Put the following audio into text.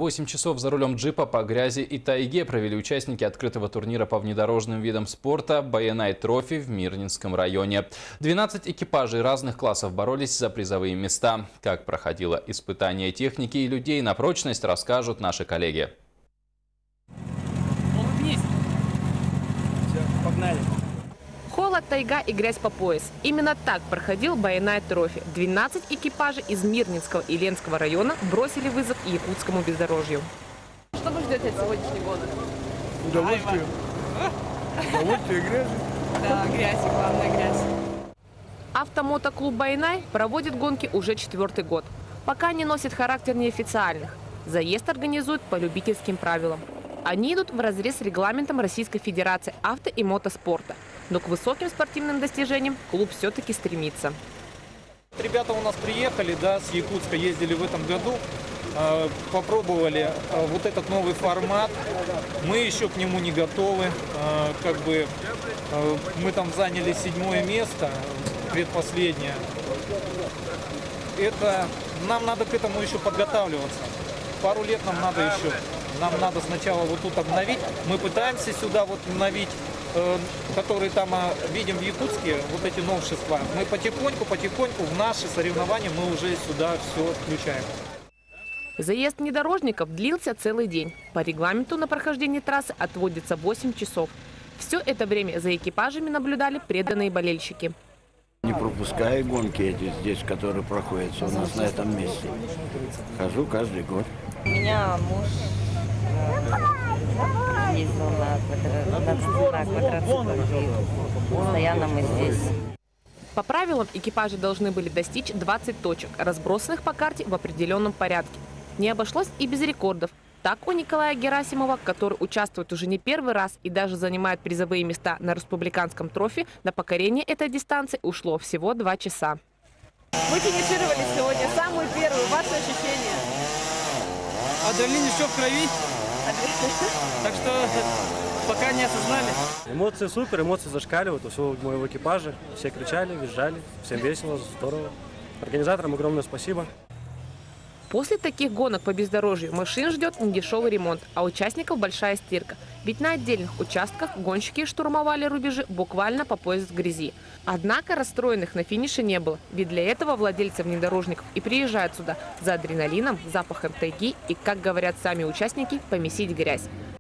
8 часов за рулем джипа по грязи и тайге провели участники открытого турнира по внедорожным видам спорта «Байенай Трофи» в Мирнинском районе. 12 экипажей разных классов боролись за призовые места. Как проходило испытание техники и людей на прочность, расскажут наши коллеги. Погнали. Холод, тайга и грязь по пояс. Именно так проходил Байенай Трофи. 12 экипажей из Мирнинского и Ленского района бросили вызов якутскому бездорожью. Что вы ждете от сегодняшних гонок? Удовольствие. Удовольствие и грязь. Да, грязь, главное грязь. Автомотоклуб Байенай проводит гонки уже 4-й год. Пока они носят характер неофициальных. Заезд организуют по любительским правилам. Они идут вразрез с регламентом Российской Федерации авто- и мотоспорта. Но к высоким спортивным достижениям клуб все-таки стремится. Ребята у нас приехали, с Якутска, ездили в этом году, попробовали вот этот новый формат. Мы еще к нему не готовы. Мы там заняли 7-е место, предпоследнее. Нам надо к этому еще подготавливаться. Пару лет нам надо еще. Нам надо сначала вот тут обновить. Мы пытаемся сюда вот обновить, которые там видим в Якутске, вот эти новшества. Мы потихоньку в наши соревнования мы уже сюда все включаем. Заезд внедорожников длился целый день. По регламенту на прохождение трассы отводится 8 часов. Все это время за экипажами наблюдали преданные болельщики. Не пропускаю гонки эти здесь, которые проходят у нас на этом месте. Хожу каждый год. У меня муж ездил на квадроциклах, и постоянно мы здесь. По правилам экипажи должны были достичь 20 точек, разбросанных по карте в определенном порядке. Не обошлось и без рекордов. Так у Николая Герасимова, который участвует уже не первый раз и даже занимает призовые места на республиканском трофе, на покорение этой дистанции ушло всего 2 часа. Вы финишировали сегодня самую первую. Ваши ощущения? Адреналин еще в крови. Так что пока не осознали. Эмоции супер, эмоции зашкаливают. У всего моего экипажа. Все кричали, визжали. Всем весело, здорово. Организаторам огромное спасибо. После таких гонок по бездорожью машин ждет недешевый ремонт, а участников большая стирка. Ведь на отдельных участках гонщики штурмовали рубежи буквально по пояс в грязи. Однако расстроенных на финише не было, ведь для этого владельцы внедорожников и приезжают сюда за адреналином, запахом тайги и, как говорят сами участники, помесить грязь.